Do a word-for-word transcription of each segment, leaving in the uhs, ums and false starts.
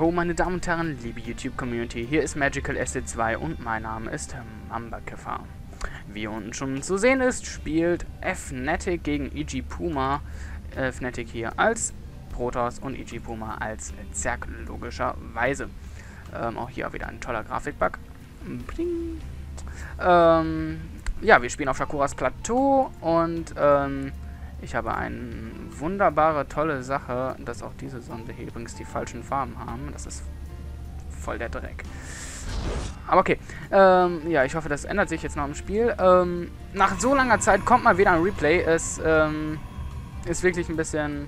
Ho, meine Damen und Herren, liebe YouTube-Community, hier ist Magical S C zwei und mein Name ist Mambakiffer. Wie unten schon zu sehen ist, spielt Fnatic gegen I G Puma. Äh, Fnatic hier als Protoss und I G Puma als Zerg, logischerweise. Ähm, auch hier wieder ein toller Grafikbug. Bling. Ähm, ja, wir spielen auf Shakuras Plateau und ähm, ich habe eine wunderbare, tolle Sache, dass auch diese Sonde hier übrigens die falschen Farben haben. Das ist voll der Dreck. Aber okay. Ähm, ja, ich hoffe, das ändert sich jetzt noch im Spiel. Ähm, nach so langer Zeit kommt mal wieder ein Replay. Es ähm, ist wirklich ein bisschen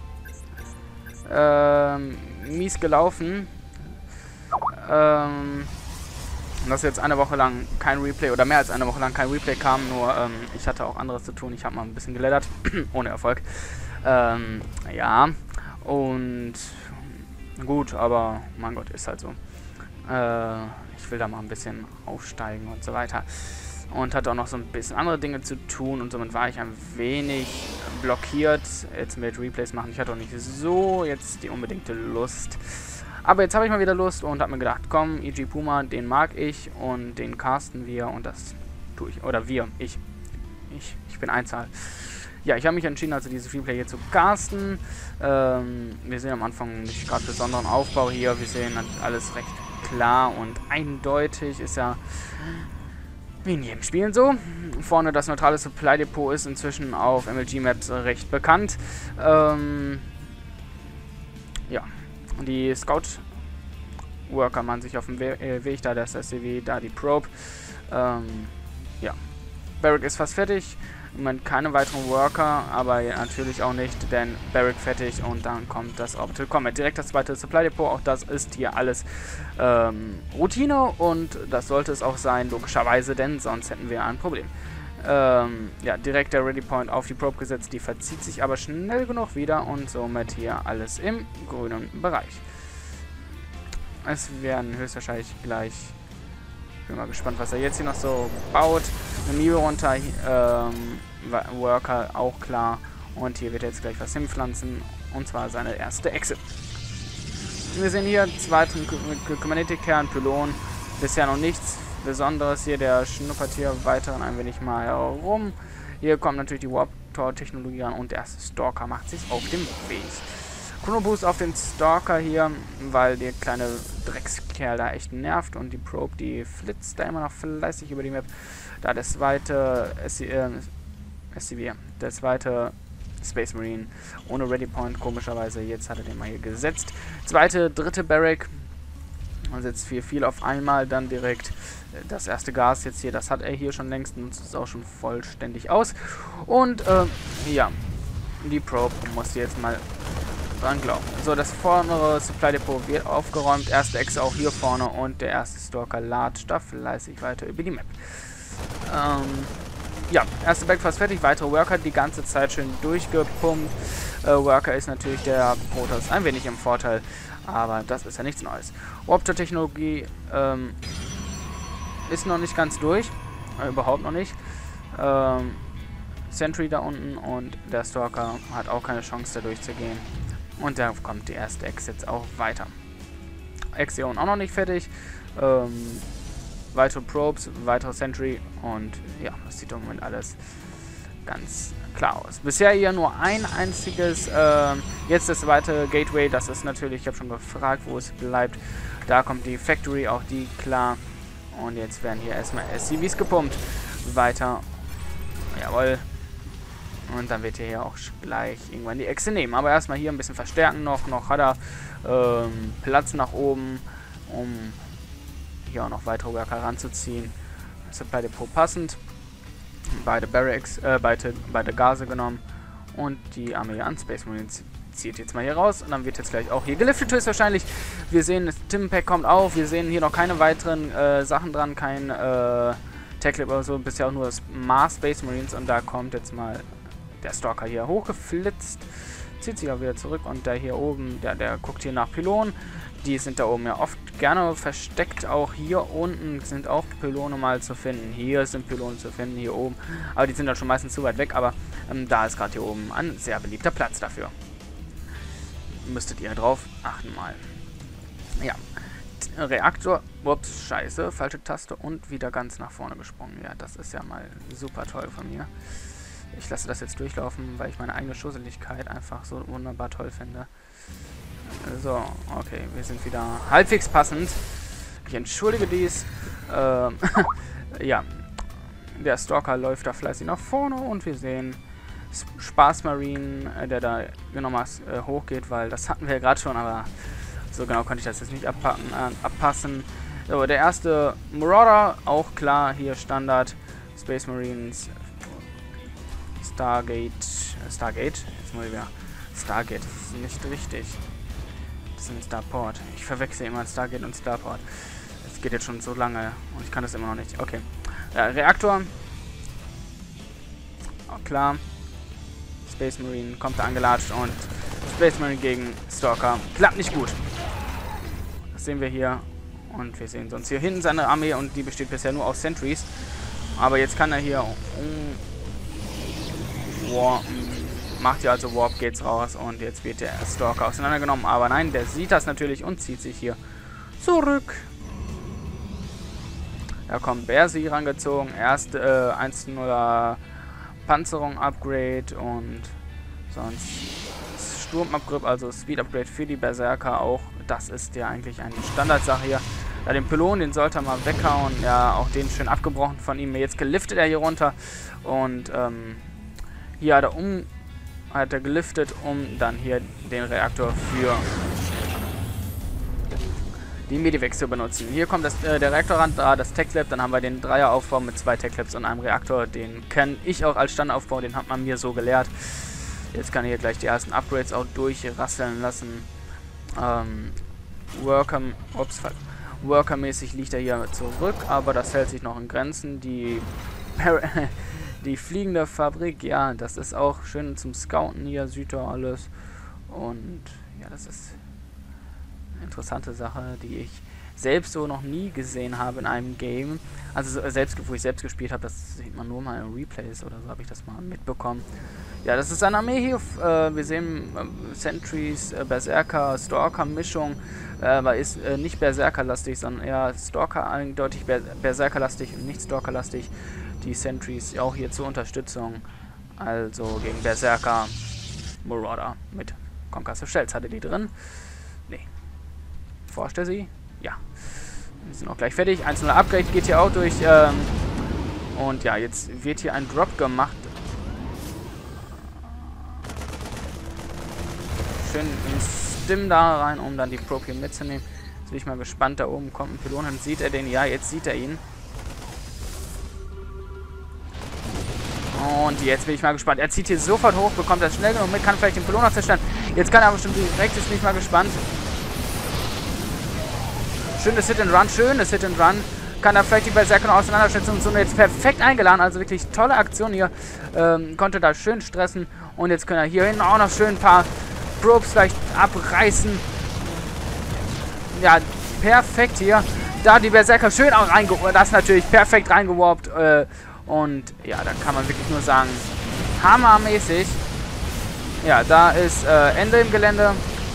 ähm, mies gelaufen. Ähm... dass jetzt eine Woche lang kein Replay oder mehr als eine Woche lang kein Replay kam, nur ähm, ich hatte auch anderes zu tun. Ich habe mal ein bisschen geleddert, ohne Erfolg. Ähm, ja, und gut, aber mein Gott, ist halt so. Äh, ich will da mal ein bisschen aufsteigen und so weiter. Und hatte auch noch so ein bisschen andere Dinge zu tun und somit war ich ein wenig blockiert, jetzt mit Replays machen. Ich hatte auch nicht so jetzt die unbedingte Lust. Aber jetzt habe ich mal wieder Lust und habe mir gedacht, komm, I G Puma, den mag ich und den casten wir und das tue ich. Oder wir, ich. Ich, ich bin Einzahl. Ja, ich habe mich entschieden, also dieses Replay hier zu casten. Ähm, wir sehen am Anfang nicht gerade besonderen Aufbau hier. Wir sehen alles recht klar und eindeutig. Ist ja wie in jedem Spiel so. Vorne das neutrale Supply Depot ist inzwischen auf M L G-Maps recht bekannt. Ähm, ja. Die Scout-Worker machen sich auf dem We äh, Weg, da das S C W, da die Probe. Ähm, ja. Barrack ist fast fertig. Im Moment keine weiteren Worker, aber ja, natürlich auch nicht, denn Barrack fertig und dann kommt das Orbital Comet. Direkt das zweite Supply Depot, auch das ist hier alles ähm, Routine und das sollte es auch sein, logischerweise, denn sonst hätten wir ein Problem. Ähm, ja, direkt der Ready Point auf die Probe gesetzt, die verzieht sich aber schnell genug wieder und somit hier alles im grünen Bereich. Es werden höchstwahrscheinlich gleich, ich bin mal gespannt, was er jetzt hier noch so baut. Eine Mio runter, ähm, Worker auch klar und hier wird er jetzt gleich was hinpflanzen und zwar seine erste Echse. Wir sehen hier zweiten Kybernetik-Kern, Pylon, bisher noch nichts Besonderes hier, der schnuppert hier weiter ein wenig mal herum. Hier kommt natürlich die Warp-Tor-Technologie an und der erste Stalker macht sich auf den Weg. Chronoboost auf den Stalker hier, weil der kleine Dreckskerl da echt nervt und die Probe, die flitzt da immer noch fleißig über die Map. Da der zweite S C W, der zweite Space Marine ohne Ready Point, komischerweise, jetzt hat er den mal hier gesetzt. Zweite, dritte Barrack. Man setzt viel, viel auf einmal, dann direkt das erste Gas jetzt hier, das hat er hier schon längst und ist auch schon vollständig aus. Und, äh, ja, die Probe muss jetzt mal dran glauben. So, das vordere Supply Depot wird aufgeräumt, erste Echse auch hier vorne und der erste Stalker latscht da fleißig weiter über die Map. Ähm, ja, erste Back fast fertig, weitere Worker die ganze Zeit schön durchgepumpt. Äh, Worker ist natürlich der Protoss ein wenig im Vorteil. Aber das ist ja nichts Neues. Warp-Tor-Technologie ähm, ist noch nicht ganz durch. Äh, überhaupt noch nicht. Ähm, Sentry da unten und der Stalker hat auch keine Chance da durchzugehen. Und da kommt die erste Echse jetzt auch weiter. Exion auch noch nicht fertig. Ähm, weitere Probes, weitere Sentry und ja, das sieht im Moment alles ganz klar aus. Bisher hier nur ein einziges, äh, jetzt das zweite Gateway, das ist natürlich, ich habe schon gefragt, wo es bleibt. Da kommt die Factory, auch die klar. Und jetzt werden hier erstmal S C Vs gepumpt. Weiter. Jawohl. Und dann wird hier ja auch gleich irgendwann die Echse nehmen. Aber erstmal hier ein bisschen verstärken noch. Noch hat er ähm, Platz nach oben, um hier auch noch weitere Worker ranzuziehen. Supply Depot passend. Beide Barracks, äh, beide, beide Gase genommen. Und die Armee an Space Marines zieht jetzt mal hier raus. Und dann wird jetzt gleich auch hier geliftet höchstwahrscheinlich. Wir sehen, das Timpack kommt auf. Wir sehen hier noch keine weiteren äh, Sachen dran. Kein äh, Tech-Lab oder so. Bisher auch nur das Mars Space Marines. Und da kommt jetzt mal der Stalker hier hochgeflitzt. Zieht sich auch wieder zurück. Und der hier oben, der, der guckt hier nach Pylonen. Die sind da oben ja oft gerne versteckt. Auch hier unten sind auch Pylone mal zu finden. Hier sind Pylone zu finden, hier oben. Aber die sind dann schon meistens zu weit weg. Aber ähm, da ist gerade hier oben ein sehr beliebter Platz dafür. Müsstet ihr drauf achten mal. Ja. Reaktor. Ups, scheiße. Falsche Taste und wieder ganz nach vorne gesprungen. Ja, das ist ja mal super toll von mir. Ich lasse das jetzt durchlaufen, weil ich meine eigene Schusseligkeit einfach so wunderbar toll finde. So, okay, wir sind wieder halbwegs passend. Ich entschuldige dies. Ähm, ja, der Stalker läuft da fleißig nach vorne und wir sehen Spaß Marine, äh, der da genau mal äh, hochgeht, weil das hatten wir ja gerade schon, aber so genau konnte ich das jetzt nicht abpacken, äh, abpassen. So, der erste Marauder, auch klar, hier Standard. Space Marines, Stargate, äh, Stargate? Jetzt muss ich wieder. Stargate, das ist nicht richtig. Das ist ein Starport. Ich verwechsel immer Stargate und Starport. Das geht jetzt schon so lange und ich kann das immer noch nicht. Okay. Ja, Reaktor. Auch klar. Space Marine kommt da angelatscht und Space Marine gegen Stalker. Klappt nicht gut. Das sehen wir hier. Und wir sehen sonst hier hinten seine Armee und die besteht bisher nur aus Sentries. Aber jetzt kann er hier um War macht ja also Warp, geht's raus und jetzt wird der Stalker auseinandergenommen. Aber nein, der sieht das natürlich und zieht sich hier zurück. Da kommt Bersi rangezogen. Erst äh, eins zu null Panzerung Upgrade und sonst Sturm-Upgrade, also Speed-Upgrade für die Berserker auch. Das ist ja eigentlich eine Standardsache hier. Ja, den Pylon, den sollte er mal weghauen. Ja, auch den schön abgebrochen von ihm. Jetzt geliftet er hier runter und ähm, hier hat er um hat er geliftet, um dann hier den Reaktor für die Medivacs zu benutzen. Hier kommt das, äh, der Reaktor ran, da das Tech-Lab, dann haben wir den Dreieraufbau mit zwei Tech-Labs und einem Reaktor. Den kenne ich auch als Standardaufbau, den hat man mir so gelehrt. Jetzt kann ich hier gleich die ersten Upgrades auch durchrasseln lassen. Ähm, Worker, ups, Worker-mäßig liegt er hier zurück, aber das hält sich noch in Grenzen. Die Die fliegende Fabrik, ja, das ist auch schön zum Scouten hier, Süter alles. Und ja, das ist eine interessante Sache, die ich selbst so noch nie gesehen habe in einem Game. Also so, selbst, wo ich selbst gespielt habe, das sieht man nur mal in Replays oder so, habe ich das mal mitbekommen. Ja, das ist eine Armee hier. Äh, wir sehen äh, Sentries, äh, Berserker, Stalker-Mischung. Äh, aber ist äh, nicht Berserker-lastig, sondern eher Stalker, eindeutig Ber Berserker-lastig und nicht Stalker-lastig. Die Sentries auch hier zur Unterstützung. Also gegen Berserker, Marauder mit Conquest of Shells. Hatte die drin? Nee. Forscht er sie? Ja. Wir sind auch gleich fertig. eins null Upgrade geht hier auch durch. Ähm, und ja, jetzt wird hier ein Drop gemacht. Schön ins Stim da rein, um dann die Probe hier mitzunehmen. Jetzt bin ich mal gespannt. Da oben kommt ein Pylon. Dann sieht er den. Ja, jetzt sieht er ihn. Und jetzt bin ich mal gespannt. Er zieht hier sofort hoch, bekommt das schnell genug mit, kann vielleicht den Pylon noch zerstören. Jetzt kann er aber schon direkt, jetzt bin ich mal gespannt. Schönes Hit and Run, schönes Hit and Run. Kann er vielleicht die Berserker noch auseinanderschätzen und so jetzt perfekt eingeladen. Also wirklich tolle Aktion hier. Ähm, konnte da schön stressen. Und jetzt können er hier hinten auch noch schön ein paar Probes vielleicht abreißen. Ja, perfekt hier. Da die Berserker schön auch reingeworfen. Das natürlich perfekt reingeworfen. Äh, Und ja, da kann man wirklich nur sagen, hammermäßig. Ja, da ist äh, Ende im Gelände.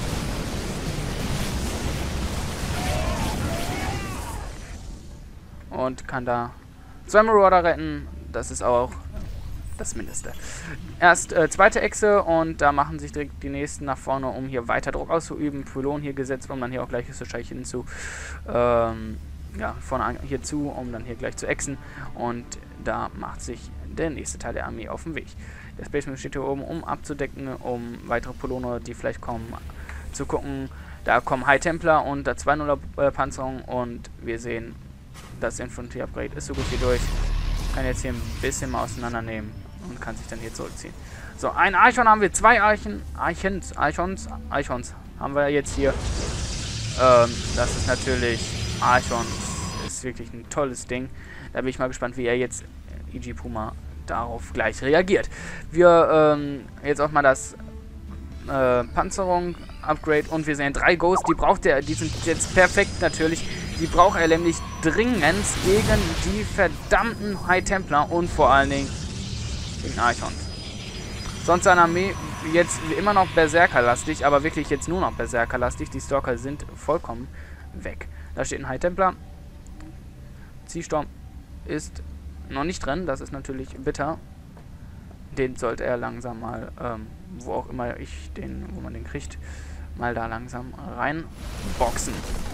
Und kann da zwei Marauder retten. Das ist auch das Mindeste. Erst äh, zweite Echse und da machen sich direkt die nächsten nach vorne, um hier weiter Druck auszuüben. Pylon hier gesetzt, um dann hier auch gleich wahrscheinlich hinzu. Ähm, ja, vorne hier zu, um dann hier gleich zu exen. Und da macht sich der nächste Teil der Armee auf den Weg. Der Spaceman steht hier oben, um abzudecken, um weitere Pylone, die vielleicht kommen, zu gucken. Da kommen High Templar und da zwei nuller äh, Panzerung und wir sehen, das Infanterie Upgrade ist so gut wie durch. Kann jetzt hier ein bisschen mal auseinandernehmen und kann sich dann hier zurückziehen. So, ein Archon haben wir, zwei Archen, Archons, Archons, Archons haben wir jetzt hier. Ähm, das ist natürlich Archons, ist wirklich ein tolles Ding. Da bin ich mal gespannt, wie er jetzt, I G Puma, darauf gleich reagiert. Wir ähm, jetzt auch mal das äh, Panzerung Upgrade und wir sehen drei Ghosts, die braucht er, die sind jetzt perfekt natürlich. Die braucht er nämlich dringend gegen die verdammten High Templar und vor allen Dingen gegen Archons. Sonst seine Armee jetzt immer noch Berserker-lastig, aber wirklich jetzt nur noch Berserker-lastig. Die Stalker sind vollkommen weg. Da steht ein High Templar. Ziehsturm ist noch nicht drin, das ist natürlich bitter. Den sollte er langsam mal, ähm, wo auch immer ich den, wo man den kriegt, mal da langsam reinboxen.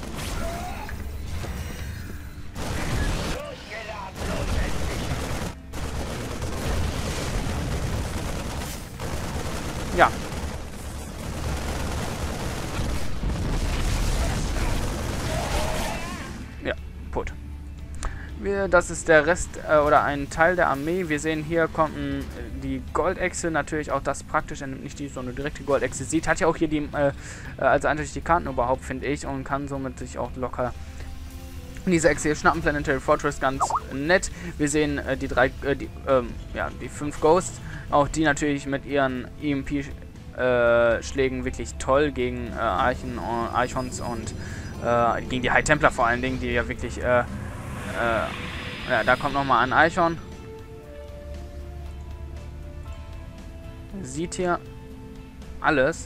Ja. Ja, put. Wir, das ist der Rest äh, oder ein Teil der Armee. Wir sehen hier kommt ein, die Goldechse, natürlich auch das praktisch, er nimmt nicht die so eine direkte Goldechse sieht, hat ja auch hier die, äh, also eigentlich die Karten überhaupt, finde ich, und kann somit sich auch locker diese Echse hier schnappen. Planetary Fortress ganz nett. Wir sehen äh, die drei, äh, die, ähm, ja, die fünf Ghosts, auch die natürlich mit ihren E M P-Schlägen äh, wirklich toll gegen äh, Archen, äh, Archons und äh, gegen die High Templar vor allen Dingen, die ja wirklich äh, Äh, ja, da kommt nochmal ein Eichhorn. Sieht hier alles.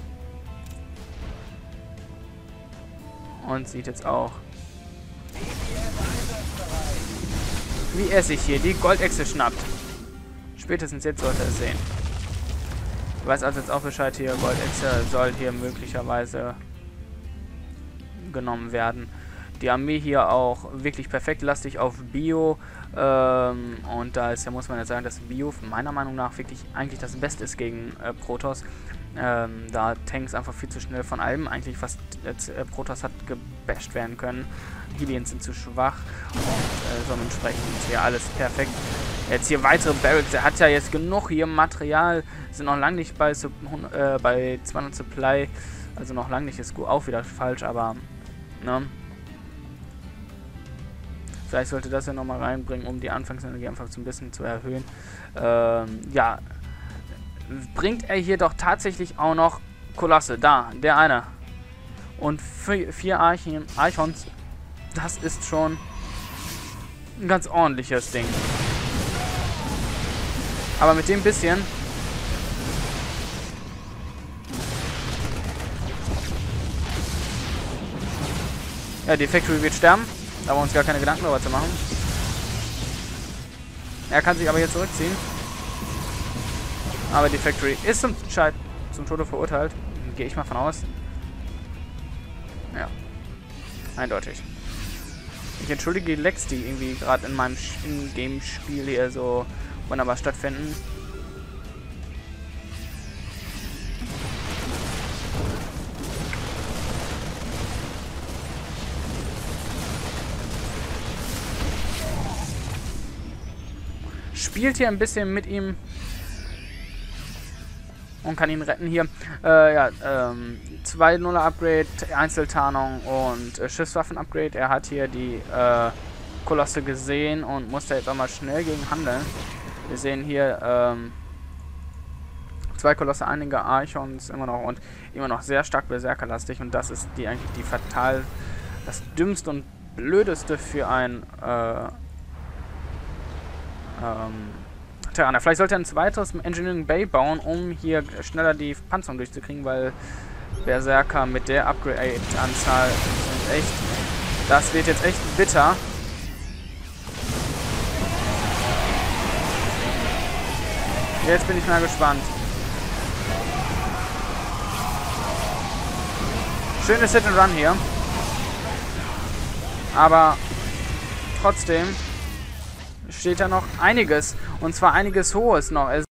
Und sieht jetzt auch, wie er sich hier die Goldechse schnappt. Spätestens jetzt sollte er es sehen. Ich weiß also jetzt auch Bescheid hier, Goldechse soll hier möglicherweise genommen werden. Die Armee hier auch wirklich perfekt lastig auf Bio. Ähm, und da ist ja, muss man ja sagen, dass Bio meiner Meinung nach wirklich eigentlich das Beste ist gegen äh, Protoss. Ähm, da Tanks einfach viel zu schnell von allem eigentlich fast äh, Protoss hat gebasht werden können. Hylians sind zu schwach und äh, so entsprechend hier alles perfekt. Jetzt hier weitere Barracks. Er hat ja jetzt genug hier Material. Sind noch lange nicht bei, äh, bei zweihundert Supply. Also noch lange nicht, ist gut, auch wieder falsch, aber ne. Vielleicht sollte das ja nochmal reinbringen, um die Anfangsenergie einfach so ein bisschen zu erhöhen. Ähm, ja. Bringt er hier doch tatsächlich auch noch Kolosse. Da, der eine. Und vier Archen, Archons. Das ist schon ein ganz ordentliches Ding. Aber mit dem bisschen... Ja, die Factory wird sterben. Da haben wir uns gar keine Gedanken darüber zu machen. Er kann sich aber hier zurückziehen. Aber die Factory ist zum, Scheit zum Tode verurteilt. Gehe ich mal von aus. Ja. Eindeutig. Ich entschuldige die Lags, die irgendwie gerade in meinem In-Game-Spiel hier so wunderbar stattfinden. Spielt hier ein bisschen mit ihm und kann ihn retten hier. Äh, ja, ähm, zwei nuller Upgrade, Einzeltarnung und äh, Schiffswaffen-Upgrade. Er hat hier die äh, Kolosse gesehen und musste jetzt auch mal schnell gegen handeln. Wir sehen hier ähm, zwei Kolosse, einige Archons immer noch und immer noch sehr stark berserkerlastig. Und das ist die eigentlich die fatal, das dümmste und blödeste für ein äh, Ähm, Terraner. Vielleicht sollte er ein zweites Engineering Bay bauen, um hier schneller die Panzerung durchzukriegen, weil Berserker mit der Upgrade-Anzahl sind echt... Das wird jetzt echt bitter. Jetzt bin ich mal gespannt. Schönes Hit and Run hier. Aber trotzdem... steht da noch einiges. Und zwar einiges Hohes noch.